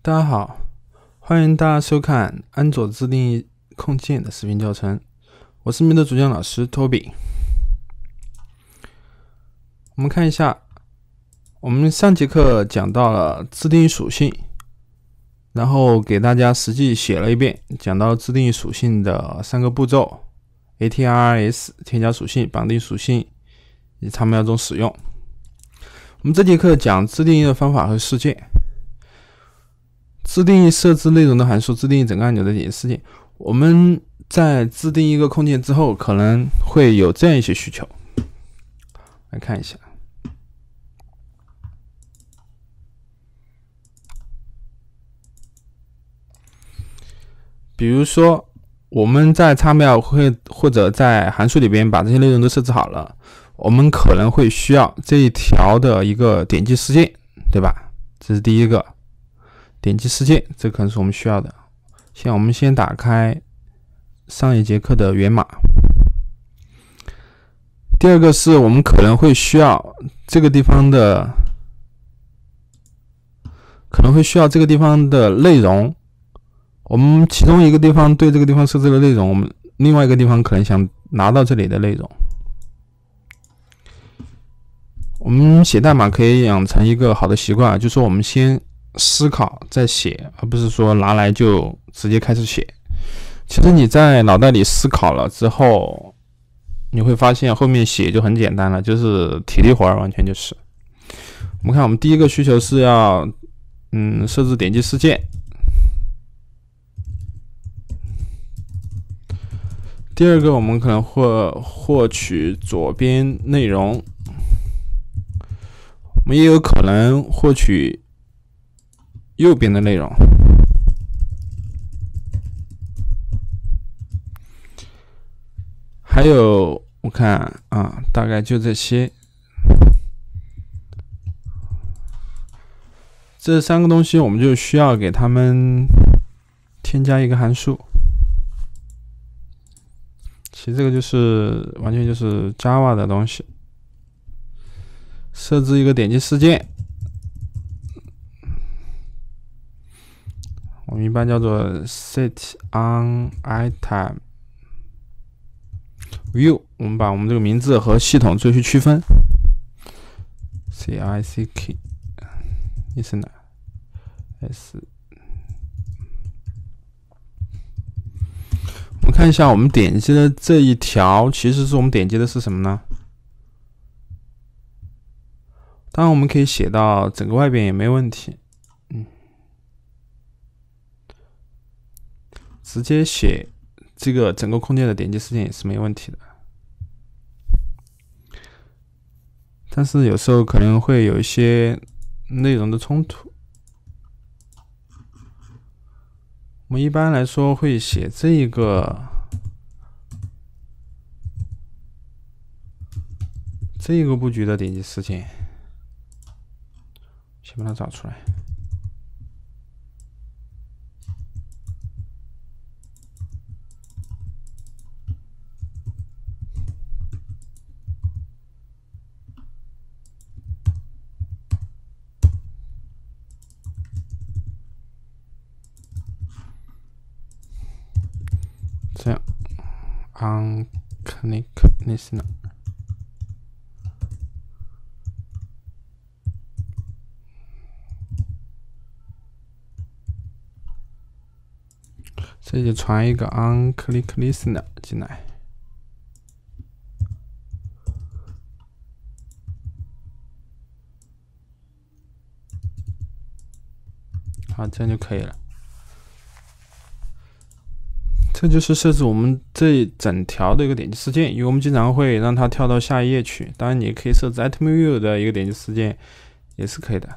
大家好，欢迎大家收看安卓自定义控件的视频教程，我是你们的主讲老师 Toby。我们看一下，我们上节课讲到了自定义属性，然后给大家实际写了一遍，讲到自定义属性的3个步骤 ATRS 添加属性、绑定属性以及它们要怎么使用。我们这节课讲自定义的方法和事件。自定义设置内容的函数，自定义整个按钮的点击事件。我们在自定义一个控件之后，可能会有这样一些需求。来看一下，比如说我们在叉秒或者在函数里边把这些内容都设置好了，我们可能会需要这一条的一个点击事件，对吧？这是第一个。点击事件，这可能是我们需要的。我们先打开上一节课的源码。第二个是我们可能会需要这个地方的内容。我们其中一个地方对这个地方设置的内容，我们另外一个地方可能想拿到这里的内容。我们写代码可以养成一个好的习惯，就是说我们先思考再写，而不是说拿来就直接开始写。其实你在脑袋里思考了之后，你会发现后面写就很简单了，就是体力活完全就是。我们看，我们第一个需求是要设置点击事件。第二个，我们可能会获取左边内容，我们也有可能获取右边的内容。还有我看大概就这些。这3个东西我们就需要给它们添加一个函数。其实这个就是完全就是 Java 的东西。设置一个点击事件，我们一般叫做 setOnItem View， 我们把我们这个名字和系统做去区分。CICK listener S。我们看一下，我们点击的这一条，其实是我们点击的是什么呢？当然，我们可以写到整个外边也没问题。直接写这个整个空间的点击事件也是没问题的。但是有时候可能会有一些内容的冲突。我们一般来说会写这一个布局的点击事件，先把它找出来。这样 ，OnClick Listener， 这就传一个 OnClick Listener 进来。好，这样就可以了。这就是设置我们这一整条的一个点击事件，因为我们经常会让它跳到下一页去。当然，你也可以设置 Item View 的一个点击事件，也是可以的。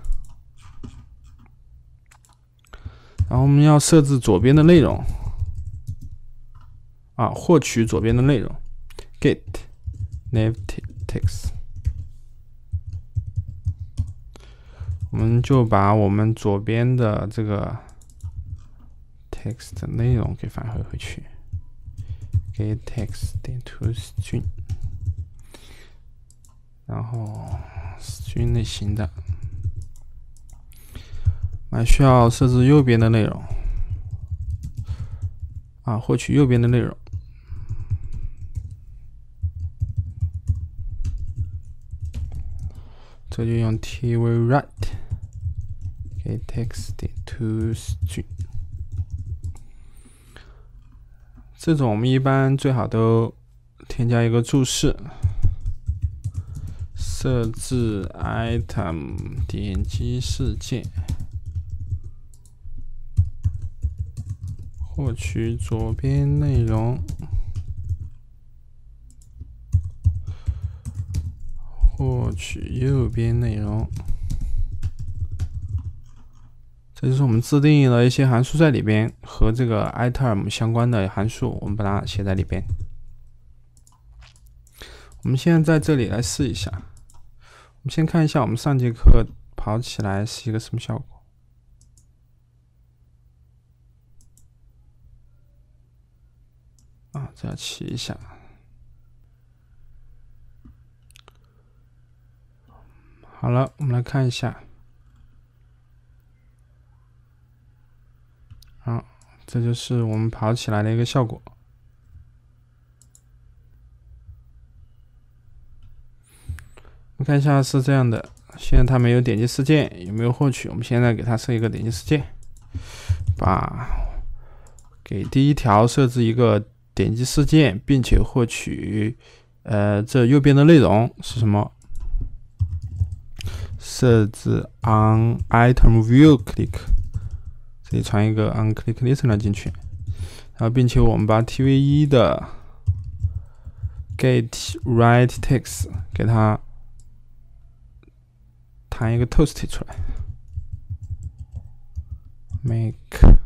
然后我们要设置左边的内容，获取左边的内容 ，Get Native Text。我们就把我们左边的这个 text 内容给返回去 ，get text 点 to string， 然后 string 类型的还需要设置右边的内容啊，获取右边的内容。这就用 tvwrite 给 text to string。这种我们一般最好都添加一个注释，设置 item 点击事件，获取左边内容，获取右边内容。这就是我们自定义了一些函数在里边，和这个 item 相关的函数，我们把它写在里边。我们现在在这里来试一下。我们先看一下我们上节课跑起来是一个什么效果。这要起一下。好了，我们来看一下。这就是我们跑起来的一个效果。我们看一下是这样的，现在它没有点击事件，有没有获取？我们现在给它设一个点击事件，给第一条设置一个点击事件，并且获取这右边的内容是什么？设置 on item view click。这里传一个 onClick Listener 进去，然后并且我们把 tv1 的 getWriteText 给它弹一个 toast 出来 ，make。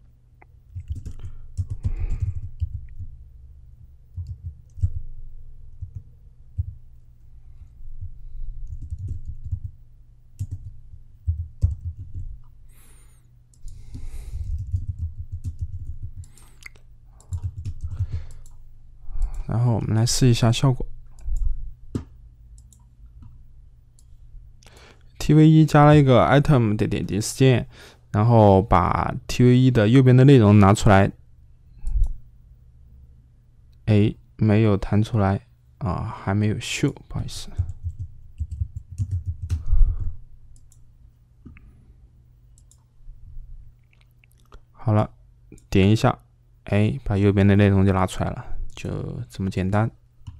然后我们来试一下效果。tv1 加了一个 item 的点击事件，然后把 tv1 的右边的内容拿出来，没有弹出来还没有秀，不好意思。好了，点一下，把右边的内容就拿出来了。就这么简单。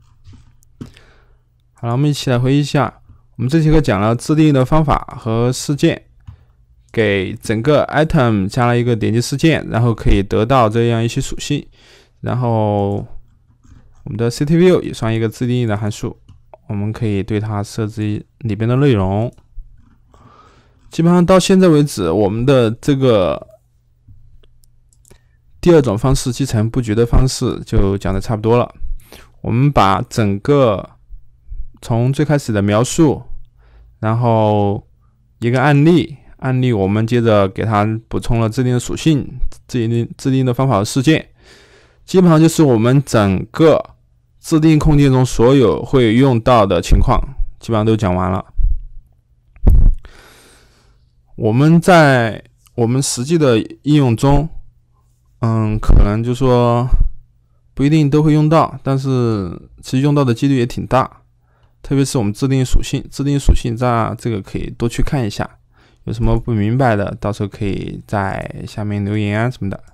好了，我们一起来回忆一下，我们这节课讲了自定义的方法和事件，给整个 item 加了一个点击事件，然后可以得到这样一些属性。然后我们的 CityView 也算一个自定义的函数，我们可以对它设置里边的内容。基本上到现在为止，我们的这个第二种方式继承布局的方式就讲的差不多了。我们把整个从最开始的描述，然后一个案例我们接着给它补充了自定的属性、自定的方法和事件，基本上就是我们整个自定空间中所有会用到的情况基本上都讲完了。我们在我们实际的应用中可能就说不一定都会用到，但是其实用到的几率也挺大。特别是我们自定属性在这个可以多去看一下，有什么不明白的，到时候可以在下面留言什么的。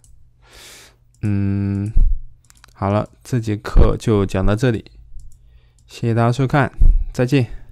好了，这节课就讲到这里，谢谢大家收看，再见。